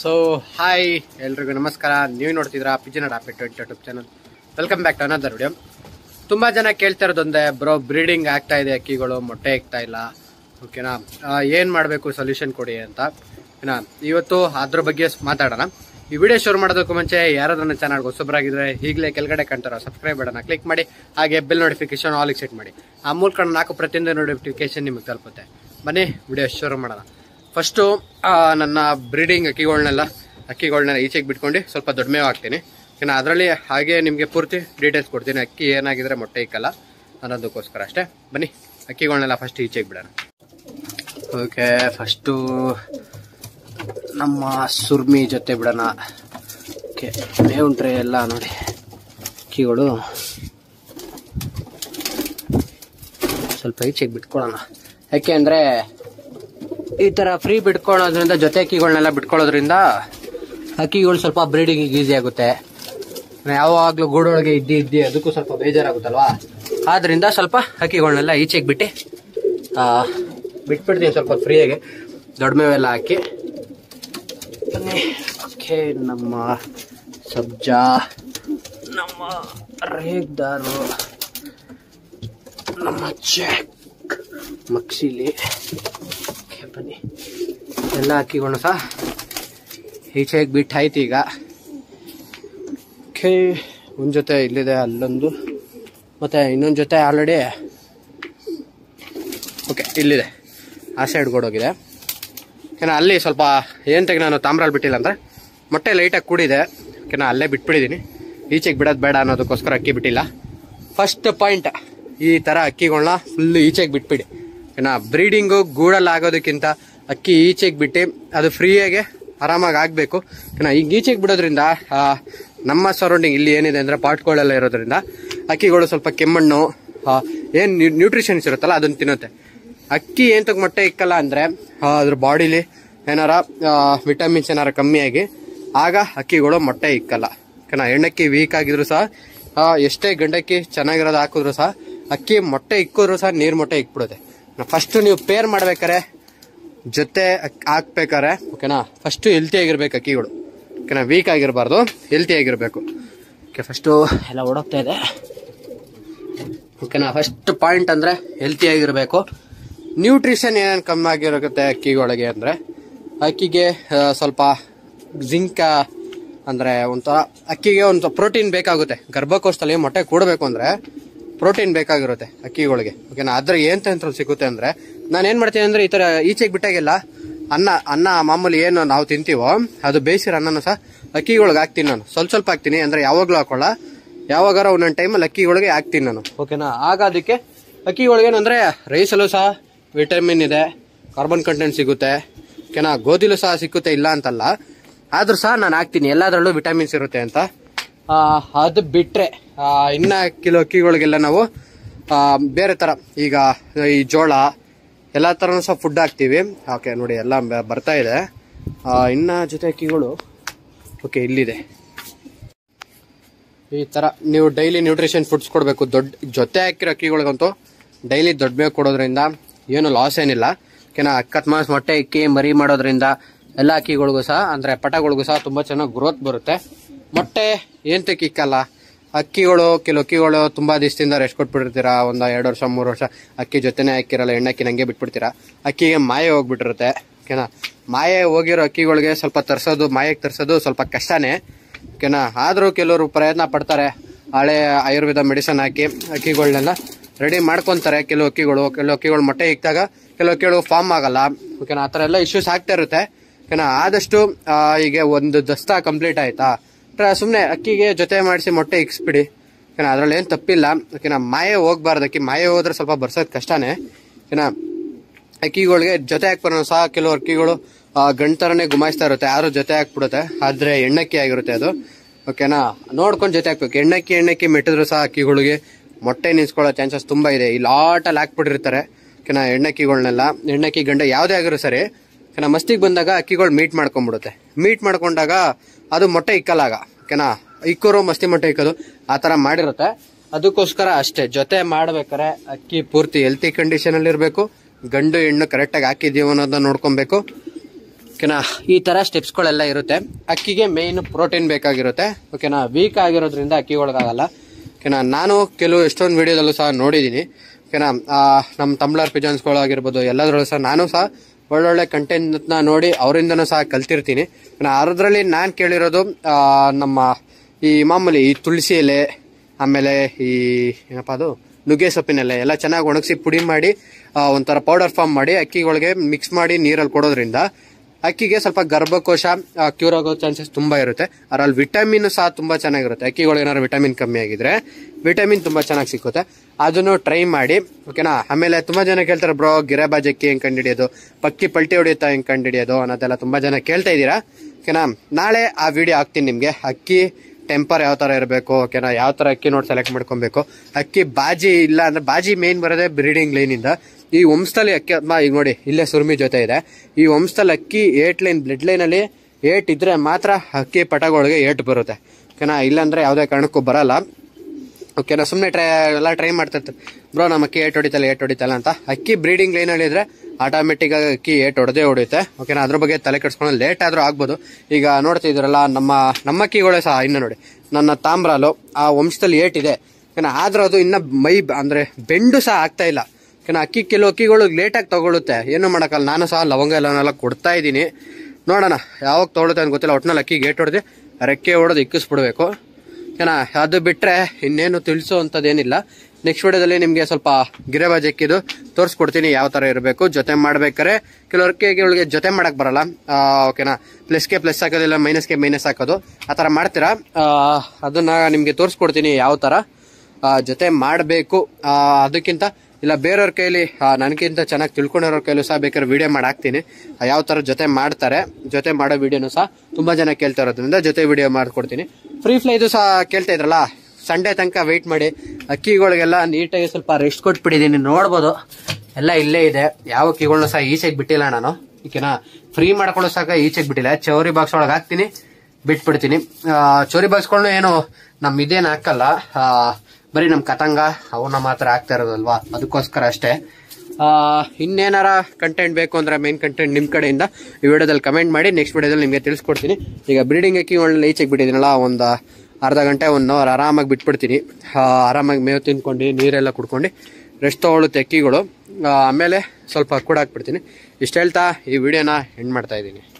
So hi ಎಲ್ರಿಗೂ ನಮಸ್ಕಾರ. ನೀವು ನೋಡ್ತಿದ್ರಾ ಪಿಜನ್ ಅಡಾಪೆಟ್ YouTube channel. Welcome back to another video. ತುಂಬಾ ಜನ ಕೇಳ್ತಾ ಇರೋದೊಂದೇ, ಬ್ರೋ ಬ್ರೀಡಿಂಗ್ ಆಗ್ತಾ ಇದೆ, ಅಕ್ಕಿಗಳು ಮೊಟ್ಟೆ ಇಕ್ತಾ ಇಲ್ಲ, ಓಕೆನಾ, ಏನ್ ಮಾಡಬೇಕು ಸೊಲ್ಯೂಷನ್ ಕೊಡಿ ಅಂತ. ಓಕೆನಾ, ಇವತ್ತು ಅದ್ರ ಬಗ್ಗೆ ಮಾತಾಡೋಣ. ಈ ವಿಡಿಯೋ ಶುರು ಮಾಡೋದಕ್ಕೂ ಮುಂಚೆ ಯಾರಾದ್ರೂ ನನ್ನ ಚಾನಲ್ಗೆ ಹೊಸಬರಾಗಿದ್ರೆ ಈಗಲೇ ಕೆಳಗಡೆ ಕಾಣ್ತಾರೋ ಸಬ್ಸ್ಕ್ರೈಬ್ ಬಟನ್ ಕ್ಲಿಕ್ ಮಾಡಿ, ಹಾಗೆ ಬೆಲ್ ನೋಟಿಫಿಕೇಶನ್ ಆಲ್ ಸೆಟ್ ಮಾಡಿ. ಆ ಮೂಲಕ ನಾಲ್ಕು ಪ್ರತಿಯೊಂದು ನೋಟಿಫಿಕೇಶನ್ ನಿಮಗೆ ತಲುಪುತ್ತೆ. ಬನ್ನಿ ವಿಡಿಯೋ ಶುರು ಮಾಡೋಣ. ಫಸ್ಟು ನನ್ನ ಬ್ರೀಡಿಂಗ್ ಅಕ್ಕಿಗಳನ್ನೆಲ್ಲ ಈಚೆಗೆ ಬಿಟ್ಕೊಂಡು ಸ್ವಲ್ಪ ದೊಡ್ಡ ಮೇವು ಹಾಕ್ತೀನಿ. ಇನ್ನು ಅದರಲ್ಲಿ ಹಾಗೆ ನಿಮಗೆ ಪೂರ್ತಿ ಡೀಟೇಲ್ಸ್ ಕೊಡ್ತೀನಿ. ಅಕ್ಕಿ ಏನಾಗಿದ್ರೆ ಮೊಟ್ಟೆ ಇಕ್ಕಲ್ಲ ಅನ್ನೋದಕ್ಕೋಸ್ಕರ ಅಷ್ಟೇ. ಬನ್ನಿ ಅಕ್ಕಿಗಳನ್ನೆಲ್ಲ ಫಸ್ಟ್ ಈಚೆಗೆ ಬಿಡೋಣ. ಓಕೆ, ಫಸ್ಟು ನಮ್ಮ ಸುರ್ಮಿ ಜೊತೆ ಬಿಡೋಣ. ಓಕೆ, ಮೇವಿನ ಟ್ರೇ ಎಲ್ಲ ನೋಡಿ, ಅಕ್ಕಿಗಳು ಸ್ವಲ್ಪ ಈಚೆಗೆ ಬಿಟ್ಕೊಳ್ಳೋಣ. ಯಾಕೆ ಅಂದರೆ ಈ ಥರ ಫ್ರೀ ಬಿಟ್ಕೊಳ್ಳೋದ್ರಿಂದ, ಜೊತೆ ಅಕ್ಕಿಗಳನ್ನೆಲ್ಲ ಬಿಟ್ಕೊಳ್ಳೋದ್ರಿಂದ ಅಕ್ಕಿಗಳು ಸ್ವಲ್ಪ ಬ್ರೀಡಿಂಗಿಗೆ ಈಸಿ ಆಗುತ್ತೆ. ಯಾವಾಗಲೂ ಗೂಡೊಳಗೆ ಇದ್ದಿ ಅದಕ್ಕೂ ಸ್ವಲ್ಪ ಬೇಜಾರಾಗುತ್ತಲ್ವಾ. ಆದ್ರಿಂದ ಸ್ವಲ್ಪ ಅಕ್ಕಿಗಳನ್ನೆಲ್ಲ ಈಚೆಗೆ ಬಿಟ್ಬಿಡ್ತೀನಿ ಸ್ವಲ್ಪ ಫ್ರೀಯಾಗಿ, ದೊಡ್ಡ ಮೇವೆಲ್ಲ ಹಾಕಿ. ಓಕೆ, ನಮ್ಮ ಸಬ್ಜಾ, ನಮ್ಮ ರೇಗ್ದಾರು, ನಮ್ಮ ಚೆಕ್ ಮಕ್ಸಿಲಿ, ಬನ್ನಿ ಎಲ್ಲ ಅಕ್ಕಿಗಳು ಸಹ ಈಚೆಗೆ ಬಿಟ್ಟಾಯ್ತು ಈಗ. ಓಕೆ, ಒಂದು ಜೊತೆ ಇಲ್ಲಿದೆ, ಅಲ್ಲೊಂದು, ಮತ್ತೆ ಇನ್ನೊಂದು ಜೊತೆ ಆಲ್ರೆಡಿ ಓಕೆ ಇಲ್ಲಿದೆ, ಆ ಸೈಡ್ ಗೋಡೋಗಿದೆ. ಓಕೆನಾ, ಅಲ್ಲಿ ಸ್ವಲ್ಪ ಏನು ನಾನು ತಾಮ್ರಲ್ಲಿ ಬಿಟ್ಟಿಲ್ಲ ಅಂದರೆ ಮೊಟ್ಟೆ ಲೈಟಾಗಿ ಕೂಡಿದೆ. ಓಕೆನಾ, ಅಲ್ಲೇ ಬಿಟ್ಬಿಟ್ಟಿದ್ದೀನಿ. ಈಚೆಗೆ ಬಿಡೋದು ಬೇಡ ಅನ್ನೋದಕ್ಕೋಸ್ಕರ ಅಕ್ಕಿ ಬಿಟ್ಟಿಲ್ಲ. ಫಸ್ಟ್ ಪಾಯಿಂಟ್, ಈ ಥರ ಅಕ್ಕಿಗಳನ್ನ ಫುಲ್ ಈಚೆಗೆ ಬಿಟ್ಬಿಡಿ. ಓಕೆನಾ, ಬ್ರೀಡಿಂಗು ಗೂಡಲ್ಲಿ ಆಗೋದಕ್ಕಿಂತ ಅಕ್ಕಿ ಈಚೆಗೆ ಬಿಟ್ಟು ಅದು ಫ್ರೀಯಾಗೆ ಆರಾಮಾಗಿ ಆಗಬೇಕು. ಓಕೆನಾ, ಈಗ ಈಚೆಗೆ ಬಿಡೋದ್ರಿಂದ ನಮ್ಮ ಸರೌಂಡಿಂಗ್ ಇಲ್ಲಿ ಏನಿದೆ ಅಂದರೆ ಪಾಟ್ಗಳೆಲ್ಲ ಇರೋದ್ರಿಂದ ಅಕ್ಕಿಗಳು ಸ್ವಲ್ಪ ಕೆಮ್ಮಣ್ಣು, ಏನು ನ್ಯೂಟ್ರಿಷನ್ಸ್ ಇರುತ್ತಲ್ಲ ಅದನ್ನು ತಿನ್ನುತ್ತೆ. ಅಕ್ಕಿ ಏನ್ ಮೊಟ್ಟೆ ಇಕ್ಕಲ್ಲ ಅಂದರೆ ಅದ್ರ ಬಾಡಿಲಿ ಏನಾರ ವಿಟಮಿನ್ಸ್ ಏನಾರ ಕಮ್ಮಿಯಾಗಿ ಆಗ ಅಕ್ಕಿಗಳು ಮೊಟ್ಟೆ ಇಕ್ಕಲ್ಲ. ಓಕೆನಾ, ಹೆಣ್ಣಕ್ಕಿ ವೀಕ್ ಆಗಿದ್ರು ಸಹ, ಎಷ್ಟೇ ಗಂಡಕ್ಕಿ ಚೆನ್ನಾಗಿರೋದು ಹಾಕಿದ್ರು ಸಹ ಅಕ್ಕಿ ಮೊಟ್ಟೆ ಇಕ್ಕಿದ್ರು ಸಹ ನೀರು ಮೊಟ್ಟೆ ಇಕ್ಬಿಡುತ್ತೆ. ಫಸ್ಟ್ ನೀವು ಪೇರ್ ಮಾಡ್ಬೇಕಾರೆ, ಜೊತೆ ಹಾಕ್ಬೇಕಾರೆ, ಓಕೆನಾ, ಫಸ್ಟು ಹೆಲ್ತಿ ಆಗಿರ್ಬೇಕು ಅಕ್ಕಿಗಳು. ಓಕೆನಾ, ವೀಕ್ ಆಗಿರಬಾರ್ದು, ಹೆಲ್ತಿ ಆಗಿರಬೇಕು. ಓಕೆ, ಫಸ್ಟು ಎಲ್ಲ ಓಡೋಗ್ತಾ ಇದೆ. ಓಕೆನಾ, ಫಸ್ಟ್ ಪಾಯಿಂಟ್ ಅಂದರೆ ಹೆಲ್ತಿ ಆಗಿರಬೇಕು. ನ್ಯೂಟ್ರಿಷನ್ ಏನೇನು ಕಮ್ಮಿ ಆಗಿರುತ್ತೆ ಅಕ್ಕಿಗಳಿಗೆ ಅಂದರೆ, ಅಕ್ಕಿಗೆ ಸ್ವಲ್ಪ ಜಿಂಕ ಅಂದರೆ ಒಂಥರ ಅಕ್ಕಿಗೆ ಒಂದು ಪ್ರೋಟೀನ್ ಬೇಕಾಗುತ್ತೆ. ಗರ್ಭಕೋಶದಲ್ಲಿ ಮೊಟ್ಟೆ ಕೂಡಬೇಕು ಅಂದರೆ ಪ್ರೋಟೀನ್ ಬೇಕಾಗಿರುತ್ತೆ ಅಕ್ಕಿಗಳಿಗೆ. ಓಕೆನಾ, ಅದ್ರ ಏನ್ ತಂತ್ರ ಸಿಗುತ್ತೆ ಅಂದರೆ, ನಾನು ಏನು ಮಾಡ್ತೀನಿ ಅಂದರೆ, ಈ ಥರ ಈಚೆಗೆ ಬಿಟ್ಟಾಗೆಲ್ಲ ಅನ್ನ ಮಾಮೂಲಿ ಏನು ನಾವು ತಿಂತೀವೋ ಅದು ಬೇಯಿಸಿರೋ ಅನ್ನನೂ ಸಹ ಅಕ್ಕಿಗಳಿಗೆ ಹಾಕ್ತೀನಿ ನಾನು. ಸ್ವಲ್ಪ ಹಾಕ್ತೀನಿ ಅಂದರೆ ಯಾವಾಗಲೂ ಹಾಕೊಳ್ಳ, ಯಾವಾಗಾರ ಒಂದೊಂದು ಟೈಮಲ್ಲಿ ಅಕ್ಕಿಗಳಿಗೆ ಹಾಕ್ತೀನಿ ನಾನು. ಓಕೆನಾ, ಆಗ ಅದಕ್ಕೆ ಅಕ್ಕಿಗಳಿಗೆ ಏನಂದರೆ ರೈಸಲ್ಲೂ ಸಹ ವಿಟಮಿನ್ ಇದೆ, ಕಾರ್ಬನ್ ಕಂಟೆಂಟ್ ಸಿಗುತ್ತೆ. ಓಕೆನಾ, ಗೋಧಿಲೂ ಸಹ ಸಿಕ್ಕುತ್ತೆ, ಇಲ್ಲ ಅಂತಲ್ಲ, ಆದ್ರೂ ಸಹ ನಾನು ಹಾಕ್ತೀನಿ, ಎಲ್ಲದರಲ್ಲೂ ವಿಟಮಿನ್ಸ್ ಇರುತ್ತೆ ಅಂತ. ಅದು ಬಿಟ್ಟರೆ ಇನ್ನು ಕೆಲವು ಅಕ್ಕಿಗಳಿಗೆಲ್ಲ ನಾವು ಬೇರೆ ಥರ, ಈಗ ಈ ಜೋಳ ಎಲ್ಲ ಥರನೂ ಸಹ ಫುಡ್ ಹಾಕ್ತೀವಿ. ಓಕೆ ನೋಡಿ, ಎಲ್ಲ ಬರ್ತಾ ಇದೆ. ಇನ್ನು ಜೊತೆ ಅಕ್ಕಿಗಳು ಓಕೆ ಇಲ್ಲಿದೆ. ಈ ಥರ ನೀವು ಡೈಲಿ ನ್ಯೂಟ್ರಿಷನ್ ಫುಡ್ಸ್ ಕೊಡಬೇಕು. ಜೊತೆ ಹಾಕಿರೋ ಅಕ್ಕಿಗಳಿಗಂತೂ ಡೈಲಿ ದೊಡ್ಡ ಮೇವು ಕೊಡೋದ್ರಿಂದ ಏನು ಲಾಸ್ ಏನಿಲ್ಲ. ಓಕೆನಾ, ಅಕಸ್ಮಾತ್ ಮೊಟ್ಟೆ ಇಕ್ಕಿ ಮರಿ ಮಾಡೋದ್ರಿಂದ ಎಲ್ಲ ಅಕ್ಕಿಗಳಿಗೂ ಸಹ ಅಂದರೆ ಪಟಗಳಿಗೂ ಸಹ ತುಂಬ ಚೆನ್ನಾಗಿ ಗ್ರೋತ್ ಬರುತ್ತೆ. ಮೊಟ್ಟೆ ಏಂತಕ್ಕೆ ಇಕ್ಕಲ್ಲ ಅಕ್ಕಿಗಳು, ಕೆಲವು ಅಕ್ಕಿಗಳು ತುಂಬ ದಿವಸದಿಂದ ರೆಸ್ಟ್ ಕೊಟ್ಬಿಟ್ಟಿರ್ತೀರಾ, ಒಂದು 2 ವರ್ಷ 3 ವರ್ಷ ಅಕ್ಕಿ ಜೊತೆನೇ ಹಾಕಿರಲ್ಲ, ಹೆಣ್ಣಕ್ಕಿ ನಂಗೆ ಬಿಟ್ಬಿಡ್ತೀರಾ, ಅಕ್ಕಿಗೆ ಮಾಯೆ ಹೋಗ್ಬಿಟ್ಟಿರುತ್ತೆ. ಓಕೆನಾ, ಮಾಯೆ ಹೋಗಿರೋ ಅಕ್ಕಿಗಳಿಗೆ ಸ್ವಲ್ಪ ಮಾಯಕ್ಕೆ ತರಿಸೋದು ಸ್ವಲ್ಪ ಕಷ್ಟನೇ. ಓಕೆನಾ, ಆದರೂ ಕೆಲವರು ಪ್ರಯತ್ನ ಪಡ್ತಾರೆ, ಹಳೆ ಆಯುರ್ವೇದ ಮೆಡಿಸನ್ ಹಾಕಿ ಅಕ್ಕಿಗಳನ್ನೆಲ್ಲ ರೆಡಿ ಮಾಡ್ಕೊತಾರೆ. ಕೆಲವು ಅಕ್ಕಿಗಳು ಮೊಟ್ಟೆ ಇಕ್ಕಿದಾಗ ಕೆಲವು ಅಕ್ಕಿಗಳು ಫಾರ್ಮ್ ಆಗಲ್ಲ. ಓಕೆನಾ, ಆ ಥರ ಎಲ್ಲ ಇಶ್ಯೂಸ್ ಆಗ್ತಾ ಇರುತ್ತೆ. ಓಕೆನಾ, ಆದಷ್ಟು ಈಗ ಒಂದು ದಸ್ತಾ ಕಂಪ್ಲೀಟ್ ಆಯ್ತಾ, ಸುಮ್ಮನೆ ಅಕ್ಕಿಗೆ ಜೊತೆ ಮಾಡಿಸಿ ಮೊಟ್ಟೆ ಇಕ್ಸ್ಬಿಡಿ. ಓಕೆನಾ, ಅದರಲ್ಲಿ ಏನು ತಪ್ಪಿಲ್ಲ. ಓಕೆನಾ, ಮಾಯೆ ಹೋಗ್ಬಾರ್ದು. ಅಕ್ಕಿ ಮಾಯೆ ಹೋದ್ರೆ ಸ್ವಲ್ಪ ಬರ್ಸೋದು ಕಷ್ಟನೇ. ಓಕೆನಾ, ಅಕ್ಕಿಗಳಿಗೆ ಜೊತೆ ಹಾಕ್ಬಾರ ಸಹ ಕೆಲವು ಅಕ್ಕಿಗಳು ಗಂಡು ಥರನೇ ಗುಮಾಯಿಸ್ತಾ ಇರುತ್ತೆ, ಯಾರು ಜೊತೆ ಹಾಕ್ಬಿಡುತ್ತೆ, ಆದರೆ ಹೆಣ್ಣಕ್ಕಿ ಆಗಿರುತ್ತೆ ಅದು. ಓಕೆನಾ, ನೋಡ್ಕೊಂಡು ಜೊತೆ ಹಾಕ್ಬೇಕು. ಹೆಣ್ಣಕ್ಕಿ ಮೆಟ್ಟಿದ್ರು ಸಹ ಅಕ್ಕಿಗಳಿಗೆ ಮೊಟ್ಟೆ ನಿಲ್ಸ್ಕೊಳ್ಳೋ ಚಾನ್ಸಸ್ ತುಂಬ ಇದೆ. ಈ ಲಾಟಲ್ಲಿ ಹಾಕ್ಬಿಟ್ಟಿರ್ತಾರೆ. ಓಕೆನಾ, ಹೆಣ್ಣಕ್ಕಿ ಗಂಡ ಯಾವುದೇ ಆಗಿರೋ ಸರಿ, ಓಕೆನಾ, ಮಸ್ತಿಗೆ ಬಂದಾಗ ಅಕ್ಕಿಗಳು ಮೀಟ್ ಮಾಡ್ಕೊಂಡ್ಬಿಡುತ್ತೆ. ಮೀಟ್ ಮಾಡ್ಕೊಂಡಾಗ ಅದು ಮೊಟ್ಟೆ ಇಕ್ಕಲಾಗ. ಓಕೆನಾ, ಇಕ್ಕೋರು ಮಸ್ತಿ ಮೊಟ್ಟೆ ಇಕ್ಕೋದು ಆ ಥರ ಮಾಡಿರುತ್ತೆ. ಅದಕ್ಕೋಸ್ಕರ ಅಷ್ಟೇ, ಜೊತೆ ಮಾಡ್ಬೇಕಾರೆ ಅಕ್ಕಿ ಪೂರ್ತಿ ಹೆಲ್ತಿ ಕಂಡೀಷನಲ್ಲಿ ಇರಬೇಕು. ಗಂಡು ಹೆಣ್ಣು ಕರೆಕ್ಟಾಗಿ ಹಾಕಿದ್ದೀವಿ ಅನ್ನೋದನ್ನ ನೋಡ್ಕೊಬೇಕು. ಓಕೆನಾ. ಈ ತರ ಸ್ಟೆಪ್ಸ್ಗಳೆಲ್ಲ ಇರುತ್ತೆ. ಅಕ್ಕಿಗೆ ಮೇನ್ ಪ್ರೋಟೀನ್ ಬೇಕಾಗಿರುತ್ತೆ. ಓಕೆನಾ. ವೀಕ್ ಆಗಿರೋದ್ರಿಂದ ಅಕ್ಕಿಗಳಿಗಾಗಲ್ಲ. ಓಕೆನಾ. ನಾನು ಎಷ್ಟೊಂದು ವಿಡಿಯೋದಲ್ಲೂ ಸಹ ನೋಡಿದ್ದೀನಿ. ಓಕೆನಾ. ನಮ್ಮ ಟಂಬ್ಲರ್ ಪಿಜನ್ಸ್ಗಳು ಆಗಿರ್ಬೋದು ಎಲ್ಲದ್ರಲ್ಲೂ ಸಹ ನಾನು ಸಹ ಒಳ್ಳೊಳ್ಳೆ ಕಂಟೆಂಟ್ನ ನೋಡಿ ಅವರಿಂದನೂ ಸಹ ಕಲ್ತಿರ್ತೀನಿ. ಅದರಲ್ಲಿ ನಾನು ಕೇಳಿರೋದು ನಮ್ಮ ಈ ಮಾಮೂಲಿ ಈ ತುಳಸಿ ಎಲೆ, ಆಮೇಲೆ ಈ ಏನಪ್ಪ ಅದು ನುಗ್ಗೆ ಸೊಪ್ಪಿನ ಎಲೆ ಎಲ್ಲ ಚೆನ್ನಾಗಿ ಒಣಗಿಸಿ ಪುಡಿ ಮಾಡಿ ಒಂಥರ ಪೌಡರ್ ಫಾರ್ಮ್ ಮಾಡಿ ಅಕ್ಕಿಗಳಿಗೆ ಮಿಕ್ಸ್ ಮಾಡಿ ನೀರಲ್ಲಿ ಕೊಡೋದ್ರಿಂದ ಅಕ್ಕಿಗೆ ಸ್ವಲ್ಪ ಗರ್ಭಕೋಶ ಕ್ಯೂರ್ ಆಗೋ ಚಾನ್ಸಸ್ ತುಂಬಾ ಇರುತ್ತೆ. ಅದರಲ್ಲಿ ವಿಟಮಿನ್ ಸಹ ತುಂಬಾ ಚೆನ್ನಾಗಿರುತ್ತೆ. ಅಕ್ಕಿಗಳಿಗೆ ಏನಾದ್ರು ವಿಟಮಿನ್ ಕಮ್ಮಿ ಆಗಿದ್ರೆ ವಿಟಮಿನ್ ತುಂಬಾ ಚೆನ್ನಾಗಿ ಸಿಕ್ಕುತ್ತೆ. ಅದನ್ನು ಟ್ರೈ ಮಾಡಿ. ಓಕೆನಾ. ಆಮೇಲೆ ತುಂಬಾ ಜನ ಕೇಳ್ತಾರೆ, ಬ್ರೋ ಗಿರೆಬಾಜ್ ಅಕ್ಕಿ ಹೆಂಗ್ ಕಂಡಿಡಿಯೋದು, ಪಕ್ಕಿ ಪಲ್ಟಿ ಹೊಡಿಯುತ್ತಾ ಹೆಂಗ್ ಕಂಡಿಡಿಯೋದು ಅನ್ನೋದೆಲ್ಲ ತುಂಬಾ ಜನ ಕೇಳ್ತಾ ಇದ್ದೀರಾ. ಓಕೆನಾ. ನಾಳೆ ಆ ವಿಡಿಯೋ ಹಾಕ್ತೀನಿ ನಿಮ್ಗೆ. ಅಕ್ಕಿ ಟೆಂಪರ್ ಯಾವ ತರ ಇರಬೇಕು, ಓಕೆನಾ, ಯಾವ ತರ ಅಕ್ಕಿ ನೋಡಿ ಸೆಲೆಕ್ಟ್ ಮಾಡ್ಕೊಬೇಕು. ಅಕ್ಕಿ ಬಾಜಿ ಇಲ್ಲ ಅಂದ್ರೆ ಬಾಜಿ ಮೇನ್ ಬರೋದೇ ಬ್ರೀಡಿಂಗ್ ಲೈನ್ ಇಂದ. ಈ ವಂಶದಲ್ಲಿ ಅಕ್ಕಿ ಈಗ ನೋಡಿ ಇಲ್ಲೇ ಸುರ್ಮಿ ಜೊತೆ ಇದೆ. ಈ ವಂಶದಲ್ಲಿ ಅಕ್ಕಿ ಏಟ್ ಲೈನ್ ಬ್ಲಡ್ ಲೈನ್ ಅಲ್ಲಿ ಏಟ್ ಇದ್ರೆ ಮಾತ್ರ ಅಕ್ಕಿ ಪಟಗಳಿಗೆ ಏಟ್ ಬರುತ್ತೆ. ಓಕೆನಾ. ಇಲ್ಲಾಂದ್ರೆ ಯಾವುದೇ ಕಾರಣಕ್ಕೂ ಬರಲ್ಲ. ಓಕೆನಾ. ಸುಮ್ಮನೆ ಎಲ್ಲ ಟ್ರೈ ಮಾಡ್ತಿರ್ತಾರೆ, ಬ್ರೋ ನಮ್ಮ ಅಕ್ಕಿ ಏಟ್ ಹೊಡಿತಲ್ಲ ಅಂತ. ಅಕ್ಕಿ ಬ್ರೀಡಿಂಗ್ ಲೈನ್ ಅಲ್ಲಿ ಇದ್ರೆ ಆಟೋಮೆಟಿಕ್ ಆಗಿ ಅಕ್ಕಿ ಏಟ್ ಹೊಡೆಯುತ್ತೆ. ಓಕೆನಾ. ಅದ್ರ ಬಗ್ಗೆ ತಲೆ ಕೆಡ್ಸ್ಕೊಂಡು ಲೇಟ್ ಆದ್ರೂ ಆಗ್ಬೋದು. ಈಗ ನೋಡ್ತಿದ್ರಲ್ಲ ನಮ್ಮ ಅಕ್ಕಿಗಳೇ ಸಹ ಇನ್ನ ನೋಡಿ, ನನ್ನ ತಾಮ್ರಾಲು ಆ ವಂಶದಲ್ಲಿ ಏಟ್ ಇದೆ. ಓಕೆನಾ. ಆದ್ರೂ ಅದು ಇನ್ನ ಮೈ ಅಂದ್ರೆ ಬೆಂಡು ಸಹ ಆಗ್ತಾ ಇಲ್ಲ. ಓಕೆನಾ. ಕೆಲವು ಅಕ್ಕಿಗಳು ಲೇಟಾಗಿ ತಗೊಳುತ್ತೆ, ಏನು ಮಾಡೋಕ್ಕಲ್ಲ. ನಾನು ಸಹ ಲವಂಗ ಎಲ್ಲನೆಲ್ಲ ಕೊಡ್ತಾ ಇದ್ದೀನಿ. ನೋಡೋಣ ಯಾವಾಗ ತಗೊಳುತ್ತೆ ಅಂತ ಗೊತ್ತಿಲ್ಲ. ಒಟ್ಟಿನಲ್ಲಿ ಅಕ್ಕಿ ಗೇಟ್ ಹೊಡೆದು ರೆಕ್ಕೆ ಹೊಡೆದು ಇಕ್ಕಿಸ್ಬಿಡ್ಬೇಕು. ಓಕೆನಾ. ಅದು ಬಿಟ್ರೆ ಇನ್ನೇನು ತಿಳಿಸೋ ಅಂತದೇನಿಲ್ಲ. ನೆಕ್ಸ್ಟ್ ವಿಡಿಯೋದಲ್ಲಿ ನಿಮಗೆ ಸ್ವಲ್ಪ ಗಿರೆಬಾಜ್ ಅಕ್ಕಿದು ತೋರಿಸ್ಕೊಡ್ತೀನಿ ಯಾವ ತರ ಇರಬೇಕು. ಜೊತೆ ಮಾಡ್ಬೇಕಾರೆ ಕೆಲವರಿಗೆ ಜೊತೆ ಮಾಡಕ್ ಬರಲ್ಲ. ಓಕೆನಾ. ಪ್ಲಸ್ಗೆ ಪ್ಲಸ್ ಹಾಕೋದಿಲ್ಲ, ಮೈನಸ್ಗೆ ಮೈನಸ್ ಹಾಕೋದು ಆ ತರ ಮಾಡ್ತೀರಾ. ಅದನ್ನ ನಿಮ್ಗೆ ತೋರಿಸ್ಕೊಡ್ತೀನಿ ಯಾವ ತರ ಜೊತೆ ಮಾಡಬೇಕು. ಅದಕ್ಕಿಂತ ಇಲ್ಲ ಬೇರೆಯವ್ರ ಕೈಲಿ ನನಗಿಂತ ಚೆನ್ನಾಗಿ ತಿಳ್ಕೊಂಡಿರೋ ಕೈಲೂ ಸಹ ಬೇಕಾದ್ರೆ ವಿಡಿಯೋ ಮಾಡಿ ಹಾಕ್ತೀನಿ. ಯಾವ ತರ ಜೊತೆ ಮಾಡ್ತಾರೆ, ಜೊತೆ ಮಾಡೋ ವಿಡಿಯೋನು ಸಹ ತುಂಬಾ ಜನ ಕೇಳ್ತಾ ಇರೋದ್ರಿಂದ ಜೊತೆ ವಿಡಿಯೋ ಮಾಡ್ಕೊಡ್ತೀನಿ. ಫ್ರೀ ಫ್ಲೈದು ಸಹ ಕೇಳ್ತಾ ಇದ್ರಲ್ಲ, ಸಂಡೇ ತನಕ ವೆಯ್ಟ್ ಮಾಡಿ. ಅಕ್ಕಿಗಳಿಗೆಲ್ಲ ನೀಟಾಗಿ ಸ್ವಲ್ಪ ರೆಸ್ಟ್ ಕೊಟ್ಬಿಟ್ಟಿದ್ದೀನಿ. ನೋಡ್ಬೋದು ಎಲ್ಲ ಇಲ್ಲೇ ಇದೆ. ಯಾವ ಅಕ್ಕಿಗಳನ್ನ ಸಹ ಈಚೆಗೆ ಬಿಟ್ಟಿಲ್ಲ ನಾನು. ಓಕೆನಾ. ಫ್ರೀ ಮಾಡ್ಕೊಳ್ಳೋ ಸಾಕ ಈಚೆಗೆ ಬಿಟ್ಟಿಲ್ಲ. ಚೌರಿ ಬಾಕ್ಸ್ ಒಳಗೆ ಹಾಕ್ತೀನಿ, ಬಿಟ್ಬಿಡ್ತೀನಿ. ಚೌರಿ ಬಾಕ್ಸ್ಗಳನ್ನ ಏನು ಇದೇನು ಹಾಕಲ್ಲ, ಬರೀ ನಮ್ ಕತಂಗ ಅವನ್ನ ಮಾತ್ರ ಹಾಕ್ತಾ ಇರೋದಲ್ವಾ, ಅದಕ್ಕೋಸ್ಕರ ಅಷ್ಟೇ. ಇನ್ನೇನಾರ ಕಂಟೆಂಟ್ ಬೇಕು ಅಂದ್ರೆ ಮೇನ್ ಕಂಟೆಂಟ್ ನಿಮ್ ಕಡೆಯಿಂದ ಈ ವಿಡಿಯೋದಲ್ಲಿ ಕಮೆಂಟ್ ಮಾಡಿ. ನೆಕ್ಸ್ಟ್ ವಿಡಿಯೋದಲ್ಲಿ ನಿಮ್ಗೆ ತಿಳಿಸ್ಕೊಡ್ತೀನಿ. ಈಗ ಬ್ರೀಡಿಂಗ್ ಅಕ್ಕಿ ಒಳ್ಳೆ ಈಚೆಗೆ ಬಿಟ್ಟಿದ್ದೀನಲ್ಲ, ಒಂದು ಅರ್ಧ ಗಂಟೆ 1 ಅವರ್ ಆರಾಮಾಗಿ ಬಿಟ್ಬಿಡ್ತೀನಿ. ಆರಾಮಾಗಿ ಮೇವು ತಿನ್ಕೊಂಡು ನೀರೆಲ್ಲ ಕುಡ್ಕೊಂಡು ರೆಸ್ಟ್ ತಗೊಳುತ್ತೆ ಅಕ್ಕಿಗಳು. ಆಮೇಲೆ ಸ್ವಲ್ಪ ಕೂಡ ಹಾಕ್ಬಿಡ್ತೀನಿ. ಇಷ್ಟು ಹೇಳ್ತಾ ಈ ವಿಡಿಯೋನ ಎಂಡ್ ಮಾಡ್ತಾ ಇದ್ದೀನಿ.